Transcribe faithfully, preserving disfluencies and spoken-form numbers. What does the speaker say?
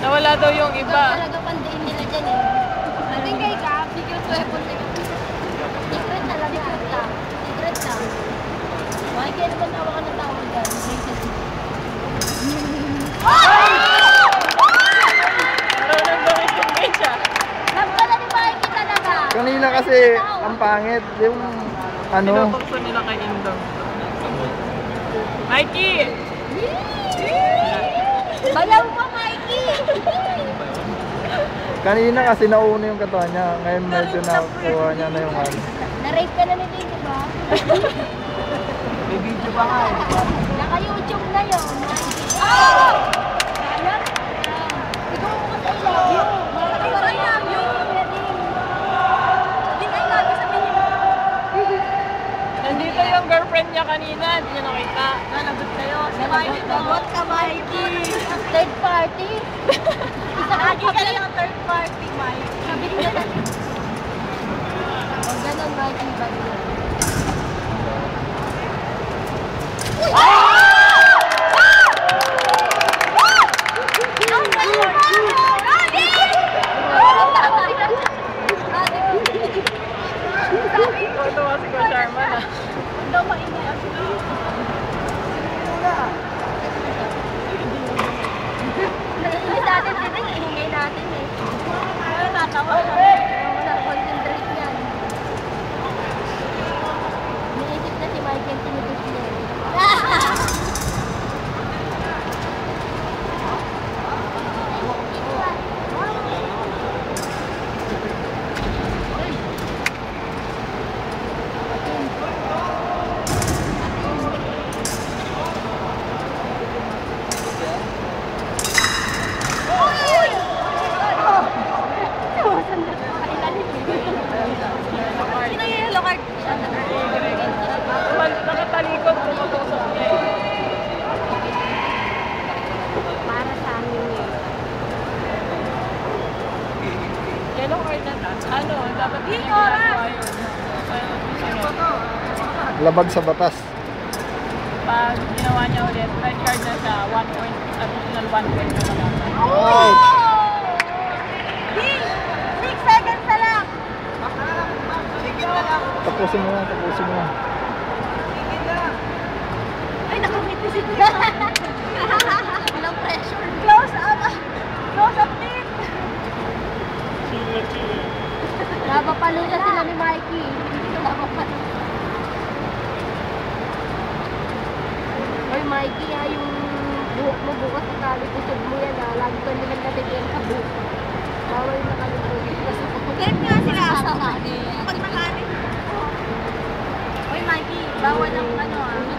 Nawala daw yung iba. Talaga pandiin nila dyan eh. Nating kay ka, secret weapon nila. Secret talaga. Secret lang. Secret lang. Why kaya naman tawa ka ng tawag dyan? Marunong daw itong siya. Nagpala ni Mikey talaga. Kanina kasi ang pangit. Yung ano. Pinapakso nila kay Indong. Mikey! Balaw mo, Mikey! Kanina kasi nauna yung katawan niya. Ngayon medyo nakuha niya na yung ano. Na-rape ka na ni Dino ba? May video pa nga eh. Naka-YouTube na yun. Oh! Ayan? Ikaw mo sa ilaw. Ikaw I love you. Din I love you sabihin niyo. Nandito yung girlfriend niya kanina. Hindi niya nakita. Nanagot kayo. Si Mikey. Nanagot ka, Mikey. Third party? Isa lagi ka lang third party, Mikey. Sabi niya na. Huwag ganun, Mikey. Bag yun. Tuwa si Kuya Sharman ah. Daw maingay ako. Naiinis natin din eh. Ingay natin eh. Ay, natawa na. Wala, concentrate yan. Niisip na si Michael tinutut niya. Sino yung yellow card? Nakatalikod. Tumatusok niya eh. Para sa amin eh. Yellow card na ta. Ano? Dapat Di, niya oras! ginagawa yun. Labag sa batas. Pag ginawa niya ulit, red card na siya. One point, additional one point na lang. Wow! Di! Six seconds na lang! Tapusin mo na, tapusin mo na. Ay, nakangiti si Kuya. Walang pressure. Close up! Close up team! Nabapalo na sila ni Mikey. Nabapalo. Oy, Mikey ha, yung buhok mo bukas sa tali, kusog mo yan ha. Lagi ko naman nabigyan sa buhok. Bawal na kami po. Ganit nga sila sa pag makanin. Oy, Mikey, bawal ang ano ah.